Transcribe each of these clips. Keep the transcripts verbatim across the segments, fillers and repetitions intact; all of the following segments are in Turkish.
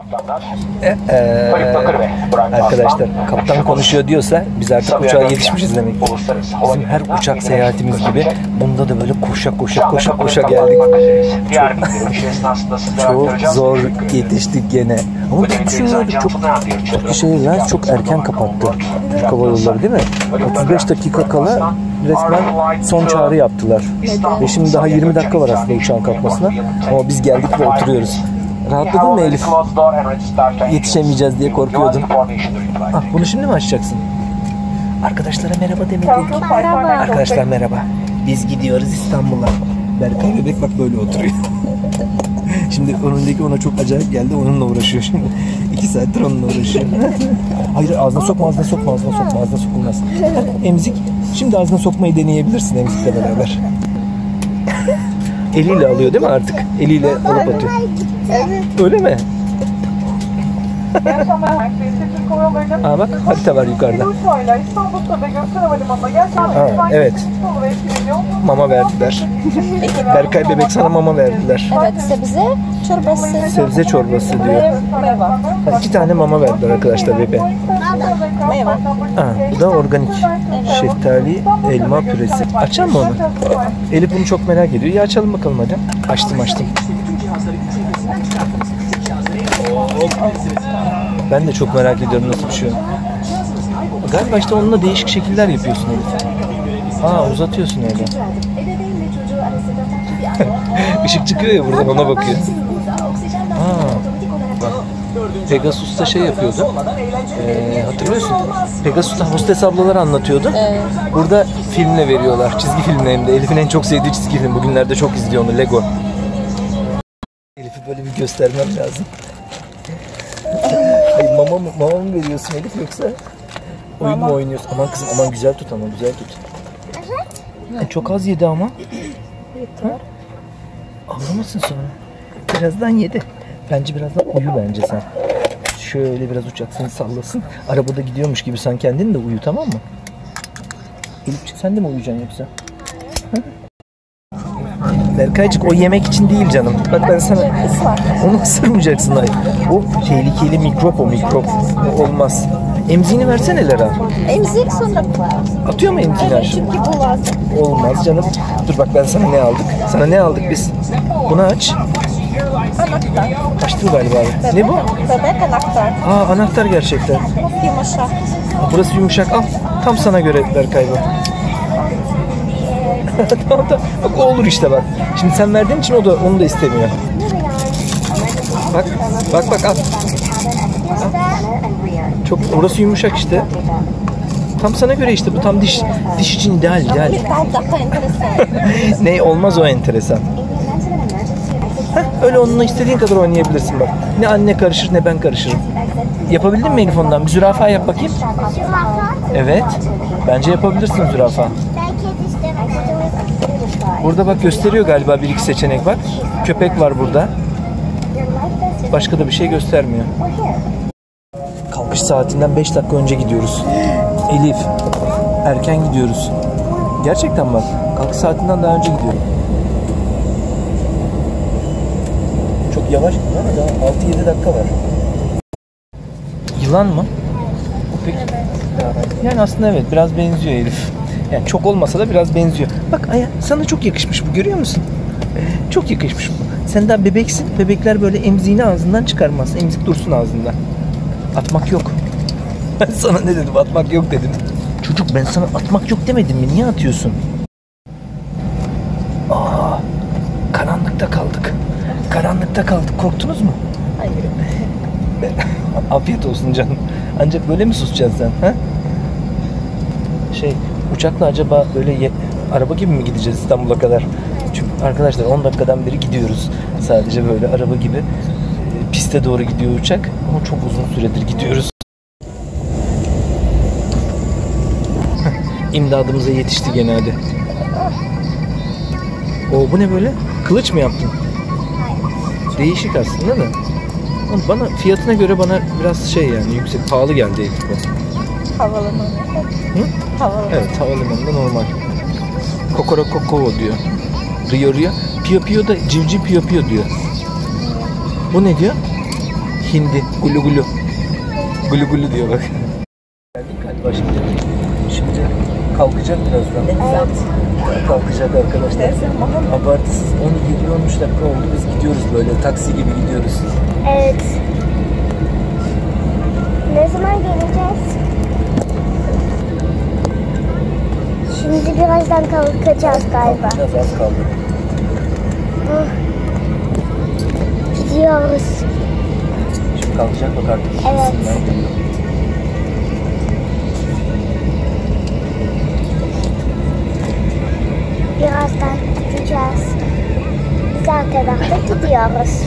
Ee, arkadaşlar kaptan konuşuyor diyorsa biz artık uçağa yetişmişiz demek. Bizim her uçak seyahatimiz gibi bunda da böyle koşa koşa koşa koşa geldik. Çok, çok zor yetiştik gene. Ama biz düşünüyorduk çok Turkish Airlines çok erken kapattı. Türk Hava Yolları değil mi? otuz beş dakika kala resmen son çağrı yaptılar. Ve şimdi daha yirmi dakika var aslında uçağın kalkmasına. Ama biz geldik ve oturuyoruz. Rahatladın mı Elif? Yetişemeyeceğiz diye korkuyordun. Ah, bunu şimdi mi açacaksın? Arkadaşlara merhaba demedik. Merhaba. Arkadaşlar merhaba. Biz gidiyoruz İstanbul'a. Berkay bebek bak böyle oturuyor. Şimdi önündeki ona çok acayip geldi. Onunla uğraşıyor şimdi. İki saattir onunla uğraşıyor. Hayır ağzına sokma, ağzına sokma, ağzına sokma, ağzına sokulmaz. Emzik. Şimdi ağzına sokmayı deneyebilirsin emzikle beraber. Eliyle alıyor değil mi artık? Eliyle alıp atıyor. Evet. Öyle mi? Aa bak harita var yukarıda. Ha, evet. Mama verdiler. Berkay bebek sana mama verdiler. Evet, sebze çorbası. Sebze çorbası diyor. Meyve. İki tane mama verdiler arkadaşlar bebeğe. Meyve. Ha, bu da organik. Şeftali, elma püresi. Açalım mı onu? Elif bunu çok merak ediyor. Ya açalım bakalım hadi. Açtım açtım. Ben de çok merak ediyorum nasıl bir şey. Galiba işte onunla değişik şekiller yapıyorsun Elif. Aa uzatıyorsun öyle. Işık çıkıyor ya buradan ona bakıyor. Aa, bak. Pegasus'ta şey yapıyordu. Ee, hatırlıyorsun. Pegasus'ta hostes ablaları anlatıyordu. Evet. Burada filmle veriyorlar. Çizgi filmle hem de. Elif'in en çok sevdiği çizgi film. Bugünlerde çok izliyor onu. Lego. Elif'i böyle bir göstermem lazım. Ay, mama mı, mama mı veriyorsun Elif yoksa oyun mu oynuyorsun? Aman kızım aman güzel tut ama güzel tut. E, çok az yedi ama. Ha? Ağlamasın sonra. Birazdan yedi. Bence birazdan uyu bence sen. Şöyle biraz uçak seni sallasın. Arabada gidiyormuş gibi sen kendini de uyu tamam mı? Elifçik sen de mi uyuyacaksın yoksa? Ha? Berkaycık o yemek için değil canım. Bak ben sana onu ısırmayacaksın hayır. O tehlikeli mikrop o mikrop. O olmaz. Emziğini versene Lara. Emzik sonra Atıyor mu emziğini? evet, çünkü bu lazım. Olmaz canım. Dur bak ben sana ne aldık. Sana ne aldık biz? Bunu aç. Anahtar. Açtım galiba abi. Bebek, Ne bu? Bebek anahtar. Aa anahtar gerçekten. Yumuşak. Burası yumuşak. Al. Tam sana göre Berkay bu. Tamam tamam. Bak o olur işte bak. Şimdi sen verdiğin için o da onu da istemiyor. Bak bak bak al. Al. Çok orası yumuşak işte. Tam sana göre işte bu tam diş diş için ideal ideal. Bir daha daha enteresan. Ne olmaz o enteresan. Heh, öyle onunla istediğin kadar oynayabilirsin bak. Ne anne karışır ne ben karışırım. Yapabildin mi Elif ondan? Bir zürafa yap bakayım. Evet. Bence yapabilirsin zürafa. Burada bak gösteriyor galiba bir iki seçenek var. Köpek var burada. Başka da bir şey göstermiyor. Kalkış saatinden beş dakika önce gidiyoruz. Elif, erken gidiyoruz. Gerçekten bak, kalkış saatinden daha önce gidiyorum. Çok yavaş gidiyor ama daha altı yedi dakika var. Yılan mı? Peki. Yani aslında evet biraz benziyor Elif. Yani çok olmasa da biraz benziyor. Bak Aya sana çok yakışmış bu görüyor musun? Çok yakışmış bu. Sen daha bebeksin. Bebekler böyle emziğini ağzından çıkarmaz. Emzik dursun ağzında. Atmak yok. Ben sana ne dedim? Atmak yok dedim. Çocuk ben sana atmak yok demedim mi? Niye atıyorsun? Aa, karanlıkta kaldık. Karanlıkta kaldık. Korktunuz mu? Hayır. Afiyet olsun canım. Ancak böyle mi susacaksın sen? Ha? Şey, uçakla acaba böyle ye- araba gibi mi gideceğiz İstanbul'a kadar? Çünkü arkadaşlar on dakikadan beri gidiyoruz. Sadece böyle araba gibi. E, piste doğru gidiyor uçak. Ama çok uzun süredir gidiyoruz. İmdadımıza yetişti gene hadi. Oo, bu ne böyle? Kılıç mı yaptın? Değişik aslında da. Bana fiyatına göre bana biraz şey yani yüksek, pahalı geldi Elif bu. Havalimanı. Hı? Havalimanı. Evet, havalimanında normal. Kokoro Kokovo diyor. Rio Rio. Pio Pio da civciv Pio Pio diyor. Bu ne diyor? Hindi. Gulu gulu. Gulu gulu diyor bak. Geldik galiba şimdi. Şimdi kalkacak birazdan. Evet. Kalkacak arkadaşlar. Abartısız on yedi on üç dakika oldu. Biz gidiyoruz böyle. Taksi gibi gidiyoruz. Evet. Ne zaman geleceğiz? Şimdi birazdan kalkacağız galiba. Biraz az kaldı. Oh. Gidiyoruz. Şimdi kalkacak bak artık. Evet. Birazdan gideceğiz. Biz arkadan da gidiyoruz.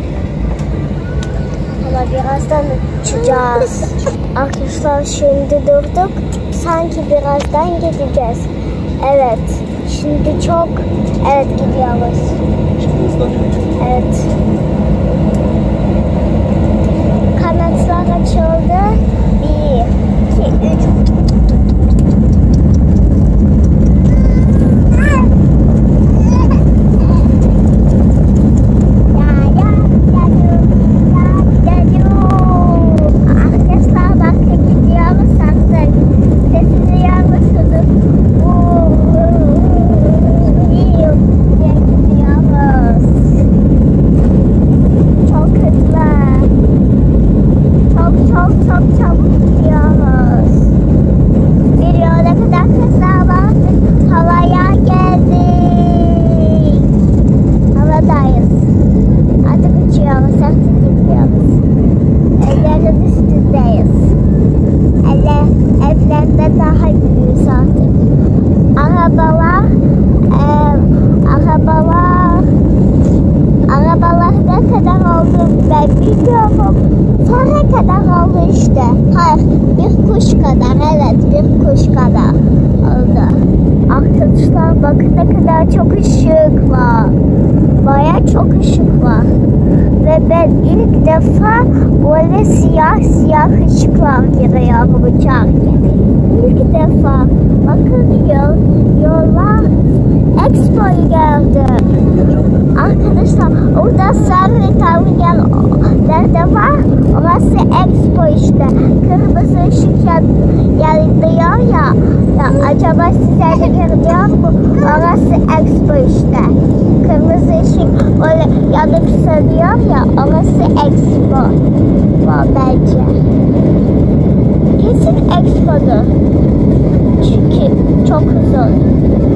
Ama birazdan uçacağız. Arkadaşlar şimdi durduk. Sanki birazdan gideceğiz. Evet. Şimdi çok... Evet gidiyoruz. Şimdi hızlanıyoruz. Evet. Kanatlar açıldı. Bir, iki, üç. Bakın ne kadar çok ışık var. Baya çok ışık var. Ve ben ilk defa böyle siyah siyah ışıklar giriyor bu uçarken. İlk defa. Bakın yol, yola Expo'yu gördüm. Arkadaşlar orada sarı terminal de var. Orası Expo işte. Kırmızı ışık yanıyor ya. Ya acaba size de görünüyor mu? Orası Expo işte. Kırmızı ışık öyle yanıp sönüyor ya. Orası Expo. Bu bence. Kesin Expo'dur. Çünkü çok uzun.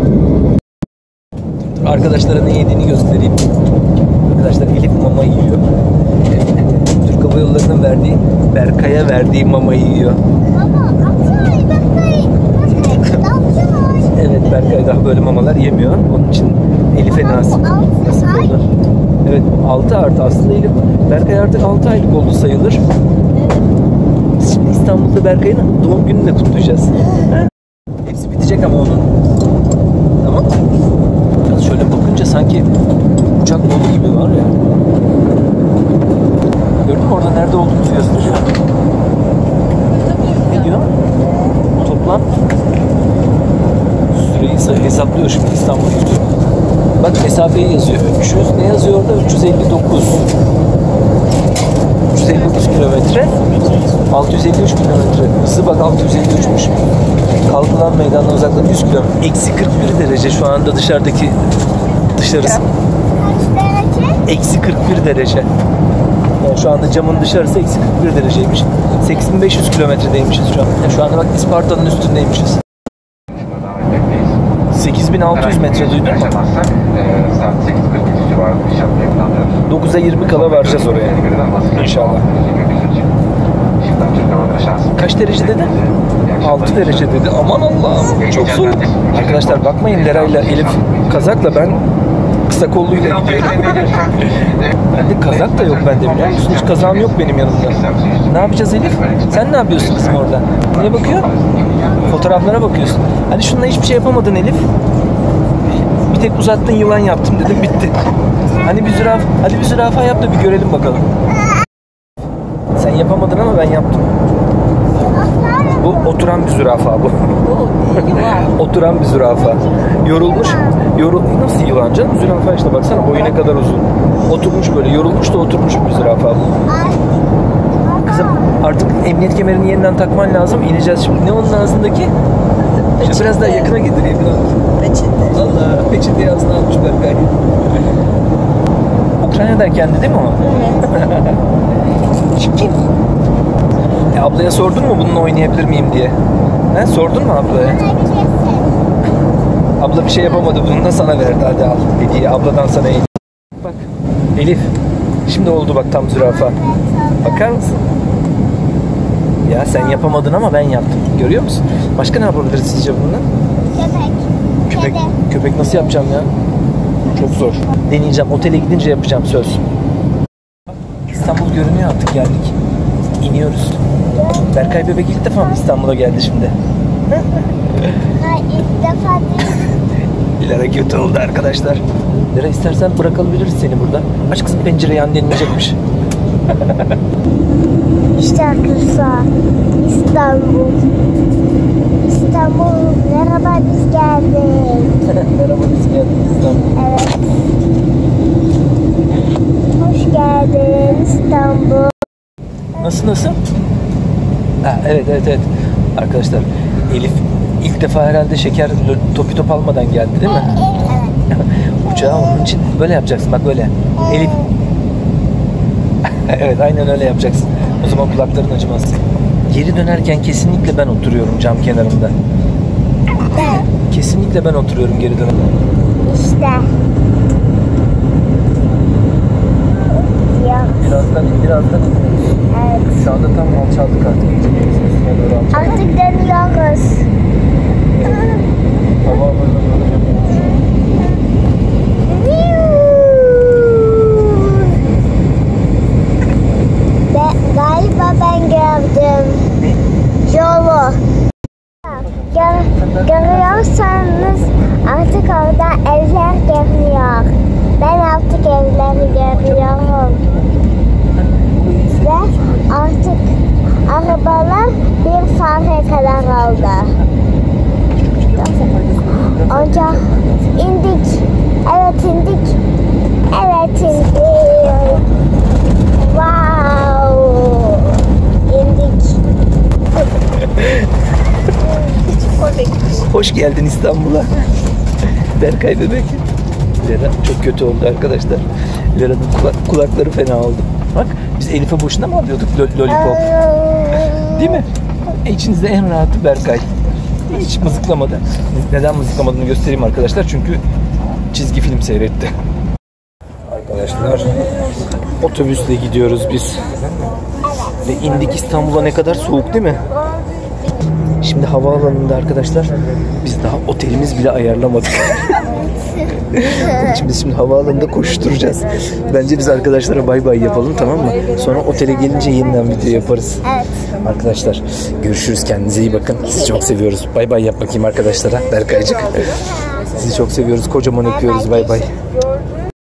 Arkadaşlara ne yediğini göstereyim. Arkadaşlar Elif mama yiyor. Türk Hava Yolları'nın verdiği, Berkay'a verdiği mamayı yiyor. Baba, Berkay, Berkay, Berkay, Evet, Berkay daha böyle mamalar yemiyor. Onun için Elif'e nasip, nasip oldu. Evet, altı artı aslında Elif. Berkay artık altı aylık oldu sayılır. Şimdi İstanbul'da Berkay'ın doğum gününü de kutlayacağız. Hepsi bitecek ama onun. Tamam mı? Biraz şöyle bakınca sanki uçak dolu gibi var ya. Gördün mü orada nerede olduğumuzu gösteriyor. Ne diyor? Toplam süreyi hesaplıyor şimdi İstanbul tutuyor. Bak mesafeyi yazıyor. üç yüz ne yazıyor orada? üç yüz elli dokuz. üç yüz elli dokuz kilometre. altı yüz elli üç kilometre. Hızı bak altı yüz elli üçmüş. Kalkılan meydandan uzaklığı yüz kilometre. Eksi kırk bir derece şu anda dışarıdaki dışarısı. Kaç derece? Eksi kırk bir derece. Yani şu anda camın dışarısı eksi kırk bir dereceymiş. sekiz bin beş yüz kilometredeymişiz şu an. Yani şu anda bak Isparta'nın üstündeymişiz. sekiz bin altı yüz metre duydun mu? dokuza yirmi kala varacağız oraya. İnşallah. Kaç derece dedi? altı derece dedi. Aman Allah'ım çok soğuk. Arkadaşlar bakmayın Lera'yla Elif kazakla ben kısa kolluyla gidiyorum. Bende kazak da yok bende biliyor musun? Hiç kazağım yok benim yanımda. Ne yapacağız Elif? Sen ne yapıyorsun kızım orada? Neye bakıyor? Fotoğraflara bakıyorsun. Hani şununla hiçbir şey yapamadın Elif. Bir tek uzattın yılan yaptım dedim bitti. Hani bir zürafa, hadi bir zürafa yap da bir görelim bakalım. Sen yapamadın ama ben yaptım. Bu oturan bir zürafa bu. Oturan bir zürafa. Yorulmuş. Yorul Nasıl yılan canım? Zürafa işte baksana boyu ne kadar uzun. Oturmuş böyle yorulmuş da oturmuş bir zürafa bu. emniyet kemerini yeniden takman lazım. İneceğiz şimdi. Ne onun ağzındaki? Şöyle biraz daha yakına getireyim biraz. Peçete. Valla peçeteyi ağzına almış Berkay. Ukrayna'dayken de değil mi o? Evet. Şimdi e, ablaya sordun mu bununla oynayabilir miyim diye? He, sordun mu ablaya? Abla bir şey yapamadı, bunu da sana verdi. Hadi al hediye, abladan sana hediye. Bak Elif, şimdi oldu bak tam zürafa. Bakar mısın? Ya sen yapamadın ama ben yaptım. Görüyor musun? Başka ne yapabiliriz sizce bununla? Köpek. Köpek, Kedi. köpek nasıl yapacağım ya? Çok zor. Deneyeceğim, otele gidince yapacağım, söz. İstanbul görünüyor, artık geldik. İniyoruz. Berkay bebek ilk defa mı İstanbul'a geldi şimdi? Ha, ilk defa değil. Dilara kötü oldu arkadaşlar. Dilara istersen bırakabiliriz seni burada. Aç kızım pencereyi, annen inecekmiş. İşte arkadaşlar İstanbul. İstanbul. Merhaba, biz geldik. Merhaba, biz geldik İstanbul. Evet. Hoş geldin İstanbul. Nasıl nasıl? Ha, evet evet evet. Arkadaşlar Elif ilk defa herhalde şeker topi top almadan geldi değil mi? Evet. Uçağı onun için böyle yapacaksın bak böyle. Elif. Evet aynen öyle yapacaksın. O zaman kulakların acımaz. Geri dönerken kesinlikle ben oturuyorum cam kenarında. Kesinlikle ben oturuyorum geri dönerken. İşte. Ya. Birazdan birazdan Evet. şu anda tam alçaldık artık. İyice denizin üstüne doğru alçaldık. Artık dönüyoruz. Havaalanına doğru yapıyoruz. Be, galiba ben gördüm. Yolu. Gör, görüyorsanız artık orada evler görünüyor. Ben artık evleri görüyorum. Ve artık arabalar bir fare kadar oldu. Onca indik. Evet indik. Evet indik. Wow. İndik. Hoş geldin İstanbul'a. Berkay bebek. Lera çok kötü oldu arkadaşlar. Lera'nın kulak, kulakları fena oldu. Bak biz Elif'e boşuna mı alıyorduk lo- lollipop? Değil mi? E, İçinizde en rahatı Berkay. Hiç mızıklamadı. Neden mızıklamadığını göstereyim arkadaşlar. Çünkü çizgi film seyretti. Arkadaşlar otobüsle gidiyoruz biz. Ve indik İstanbul'a, ne kadar soğuk değil mi? Şimdi havaalanında arkadaşlar biz daha otelimiz bile ayarlamadık. Şimdi şimdi havaalanında koşturacağız. Bence biz arkadaşlara bay bay yapalım, tamam mı? Sonra otele gelince yeniden video yaparız. Evet. Arkadaşlar görüşürüz, kendinize iyi bakın. Sizi çok seviyoruz. Bay bay yap bakayım arkadaşlara. Berkaycık. Sizi çok seviyoruz. Kocaman öpüyoruz. Bay bay.